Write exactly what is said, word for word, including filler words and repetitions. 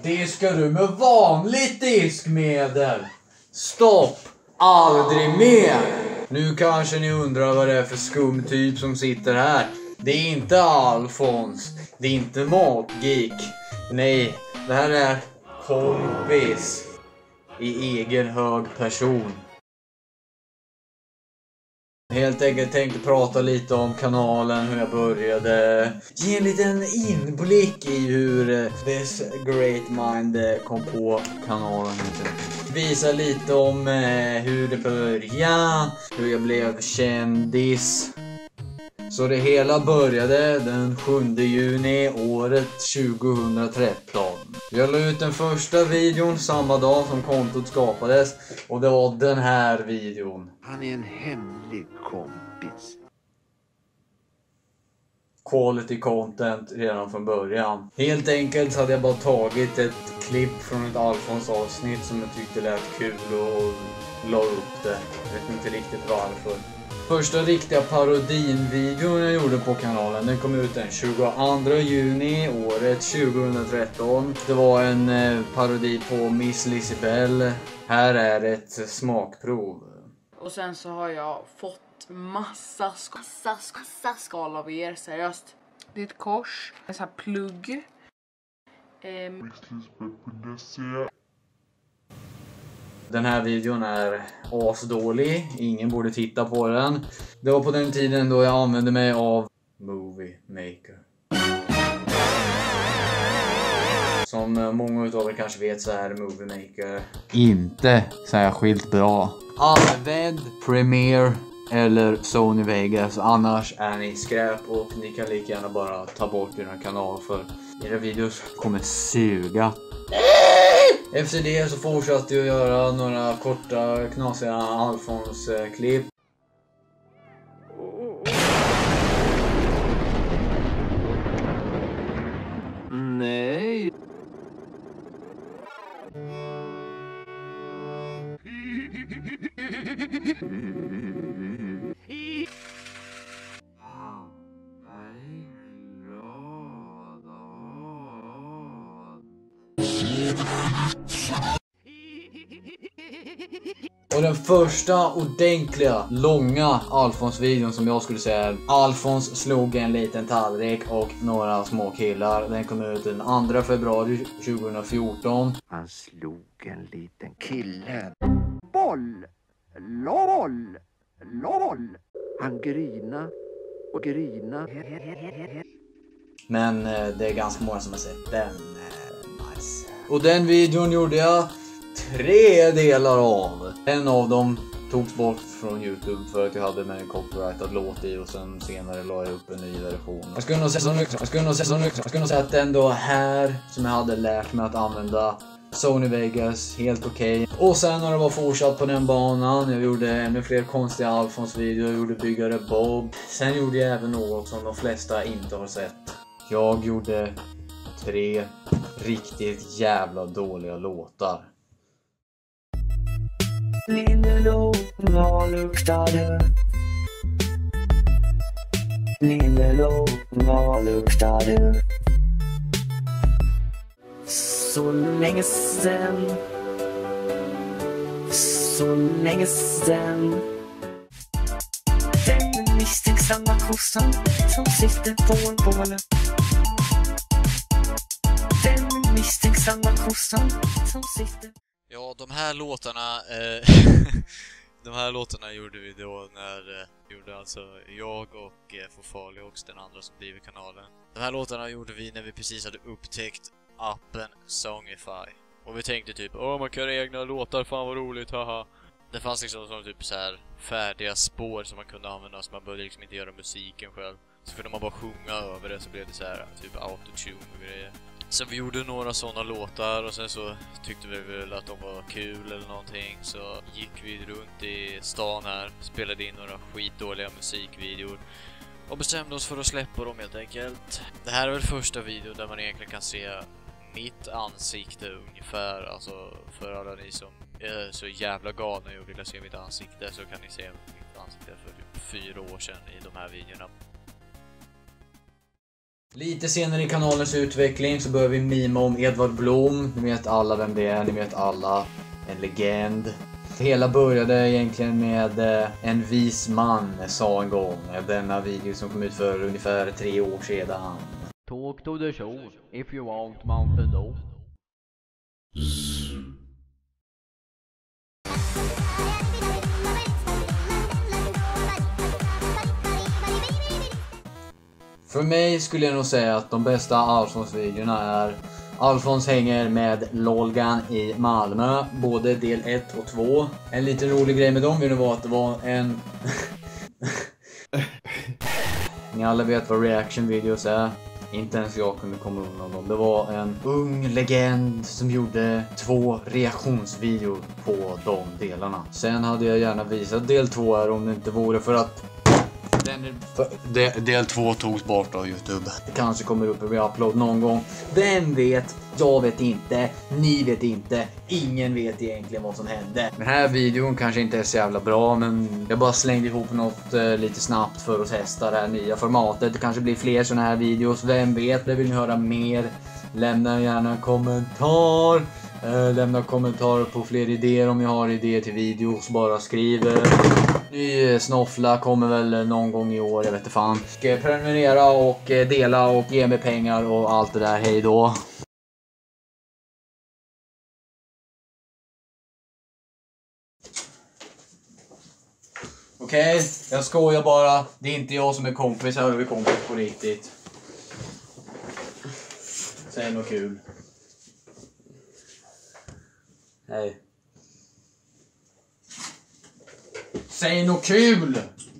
Diskar du med vanligt diskmedel? Stopp! Aldrig mer! Nu kanske ni undrar vad det är för skum typ som sitter här. Det är inte Alfons. Det är inte Matgeek. Nej, det här är kompis i egen hög person. Helt enkelt tänkte prata lite om kanalen, hur jag började. Ge en liten inblick i hur This Great Mind kom på kanalen. Visa lite om hur det började, hur jag blev kändis. Så det hela började den sjunde juni året tjugohundratretton. Jag la ut den första videon samma dag som kontot skapades. Och det var den här videon. Han är en hemlig kompis. Quality content redan från början. Helt enkelt hade jag bara tagit ett klipp från ett Alfons avsnitt som jag tyckte lät kul och la upp det. Jag vet inte riktigt varför. Första riktiga parodin-videon jag gjorde på kanalen, den kom ut den tjugoandra juni året tjugohundratretton. Det var en eh, parodi på Miss Lisibell. Här är ett smakprov. Och sen så har jag fått massa, sk massa, sk massa skal av er, seriöst. Det är ett kors, en sån här plugg. Ehm. Den här videon är asdålig, ingen borde titta på den. Det var på den tiden då jag använde mig av Movie Maker. Som många av er kanske vet så är Movie Maker inte särskilt bra. Använd Premiere eller Sony Vegas, annars är ni skräp och ni kan lika gärna bara ta bort er kanal för era videos kommer suga. Efter det så fortsatte jag att göra några korta knasiga Alfons-klipp. Nej. Och den första ordentliga, långa Alfons-videon som jag skulle säga är Alfons slog en liten tallrik och några små killar. Den kom ut den andra februari tjugohundrafjorton. Han slog en liten kille. Boll! LOL! LOL! Han grina och grina. Men eh, det är ganska många som har sett den. Eh, nice. Och den videon gjorde jag tre delar av. En av dem togs bort från YouTube för att jag hade med en copyrightad låt i och sen senare la jag upp en ny version. Jag skulle nog säga så mycket, jag skulle nog säga så mycket, jag skulle nog säga att den då här som jag hade lärt mig att använda Sony Vegas, helt okej. Okay. Och sen har det bara fortsatt på den banan. Jag gjorde ännu fler konstiga Alfons-videor, jag gjorde Byggare Bob. Sen gjorde jag även något som de flesta inte har sett. Jag gjorde tre riktigt jävla dåliga låtar. Lindelå, vad luktar det? Lindelå, vad luktar det? Så länge sen, så länge sen. Den misstänksamma kossan som sitter på en båle. Den misstänksamma kossan som sitter. Ja, de här låtarna eh, de här låtarna gjorde vi då när eh, gjorde alltså jag och eh, Fofaliox, den andra som driver kanalen. De här låtarna gjorde vi när vi precis hade upptäckt appen Songify. Och vi tänkte typ, åh man kan göra egna låtar, fan vad roligt, haha. Det fanns liksom som typ så här färdiga spår som man kunde använda, så man behövde liksom inte göra musiken själv. Så kunde man bara sjunga över det, så blev det så här typ autotune och grejer. Så vi gjorde några sådana låtar och sen så tyckte vi väl att de var kul eller någonting. Så gick vi runt i stan här, spelade in några skitdåliga musikvideor och bestämde oss för att släppa dem helt enkelt. Det här är väl första videon där man egentligen kan se mitt ansikte ungefär. Alltså för alla ni som är så jävla galna och vill se mitt ansikte, så kan ni se mitt ansikte för typ fyra år sedan i de här videorna. Lite senare i kanalens utveckling så börjar vi mima om Edvard Blom. Ni vet alla vem det är, ni vet alla. En legend. Det hela började egentligen med en vis man sa en gång. Denna video som kom ut för ungefär tre år sedan. Talk to the show if you want Mountain Dew. För mig skulle jag nog säga att de bästa Alfons-videorna är Alfons hänger med Lolgan i Malmö, både del ett och två. En liten rolig grej med dem vill var att det var en... Ni alla vet vad reaction-videos är. Inte ens jag kunde komma undan dem. Det var en ung legend som gjorde två reaktionsvideor på de delarna. Sen hade jag gärna visat del två här om det inte vore för att den för del, del två togs bort av YouTube. Det kanske kommer upp i upload någon gång. Vem vet? Jag vet inte. Ni vet inte. Ingen vet egentligen vad som hände. Den här videon kanske inte är så jävla bra, men jag bara slängde ihop något eh, lite snabbt för att testa det här nya formatet. Det kanske blir fler såna här videos. Vem vet? Det vill ni höra mer? Lämna gärna en kommentar. Eh, lämna kommentarer på fler idéer om jag har idéer till videos. Bara skriv. Ny snoffla kommer väl någon gång i år, jag vet inte fan. Ska prenumerera och dela och ge mig pengar och allt det där. Hej då. Okej, okay, jag skojar bara. Det är inte jag som är kompis, här är vi kompis på riktigt. Säg något kul. Hej. Säg något kul!